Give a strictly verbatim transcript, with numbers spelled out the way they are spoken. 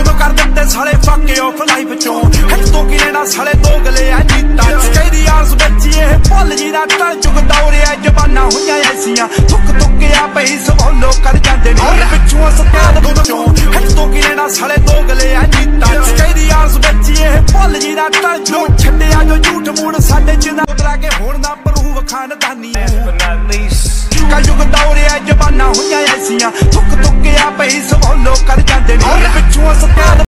दोनों कर देते साले फाके ऑफ लाइफ चों हिट तो की लेना साले दोगले आ जीता कहदी आस बच्ची ये भुल जी दा टल चुक दौड़े जबाना हुईयां ऐसियां तुक तुक आ पई सवालो कर जांदे ने पिछों सत्याद चों हिट तो की लेना साले दोगले आ जीता कहदी आस बच्ची ये भुल जी दा टल चुक छड्डिया जो झूठ मूड़ साडे च ना उतरा के होण ना प्रूव खानदानी का युग दौड़े जबाना हुईयां ऐसियां तुक तुक आ पई सवालो कर जांदे ने पिछों सत्याद